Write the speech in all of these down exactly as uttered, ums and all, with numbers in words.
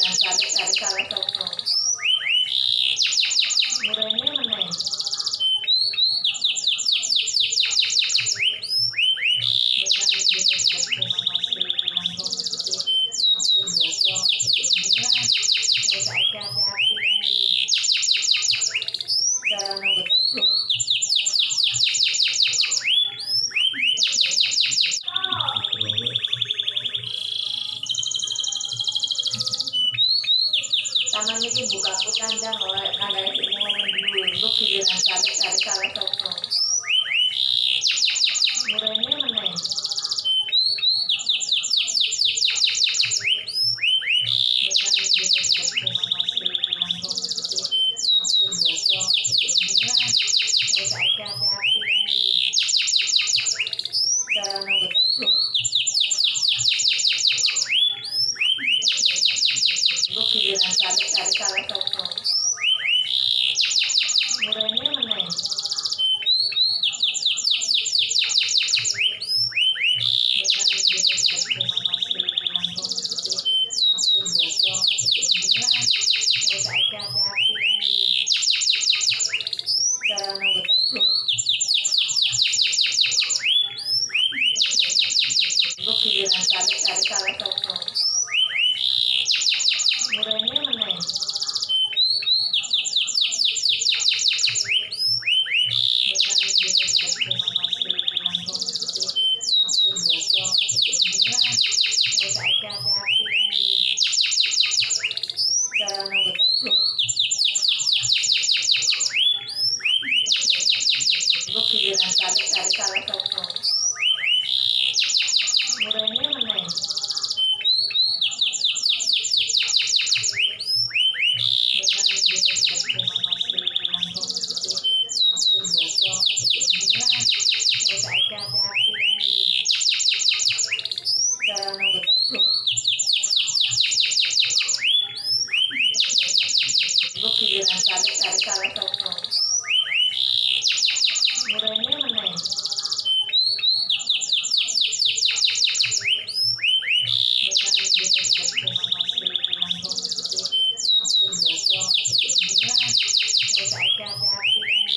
pikiran tarik-tarik salah satu. Murahnya meneng. Dengan jenis bukti manusia bilang komisi aku boso itu inilah saya saiki hati-hati ini cara nunggu tekuk tanah ini buka ku kandang oleh kandang itu ngomong dulu untuk pikiran tarik-tarik salah satu. Murahnya meneng. Dengan jenis bukti manusia bilang komisi aku boso itu inilah saya saiki hati-hati ini cara nunggu tekuk untuk pikiran tarik-tarik salah satu. Murahnya meneng. Dengan jenis bukti manusia bilang komisi aku boso itu inilah saya saiki hati-hati ini cara nunggu tekuk untuk pikiran tarik-tarik salah satu. Murahnya meneng. Dengan jenis bukti manusia bilang komisi aku boso itu inilah saya saiki hati-hati ini cara nunggu tekuk untuk pikiran tarik-tarik salah satu. Murahnya meneng. Dengan jenis bukti manusia bilang komisi aku boso itu inilah saya saiki hati-hati ini cara nunggu tekuk untuk pikiran tarik-tarik salah satu. Murahnya meneng. Dengan jenis bukti manusia bilang komisi aku boso itu inilah saya saiki hati-hati ini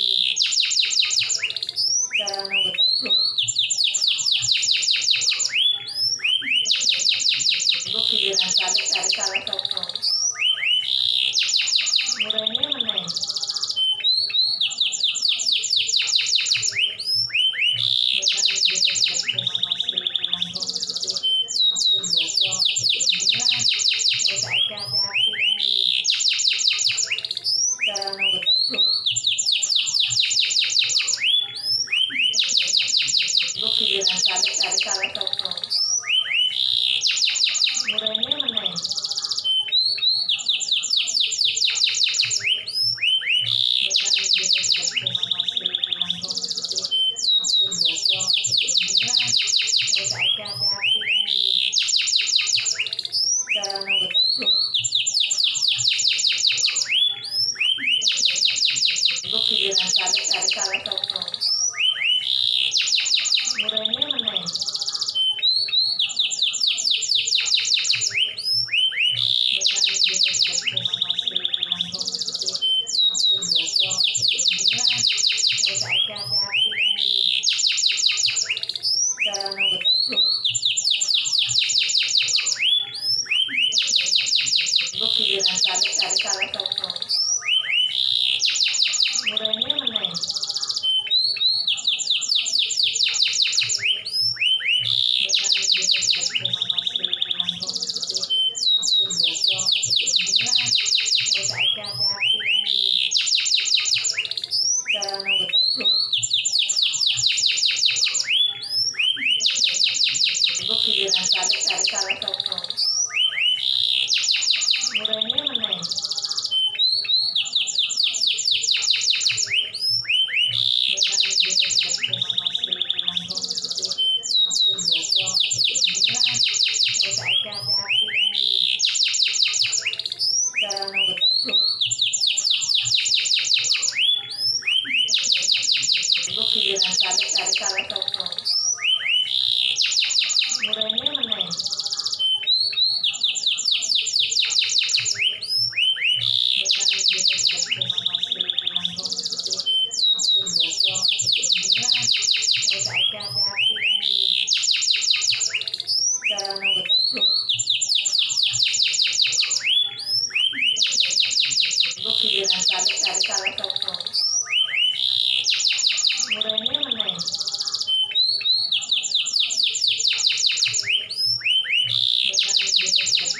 cara nunggu tekuk untuk pikiran tarik-tarik salah satu. Murahnya meneng. Dengan jenis bukti manusia bilang komisi aku boso itu inilah saya saiki hati-hati ini cara nunggu tekuk untuk pikiran tarik-tarik salah satu. Murahnya meneng. Dengan jenis bukti manusia bilang komisi aku boso itu inilah saya saiki hati-hati ini cara nunggu tekuk untuk pikiran tarik-tarik salah satu. Murahnya meneng. Dengan jenis bukti manusia bilang komisi aku boso itu inilah saya saiki hati-hati ini cara nunggu tekuk untuk pikiran tarik-tarik salah satu. Murahnya meneng. Dengan jenis bukti manusia bilang komisi aku boso itu inilah saya saiki hati-hati ini cara nunggu tekuk untuk pikiran tarik-tarik salah satu. Murahnya meneng.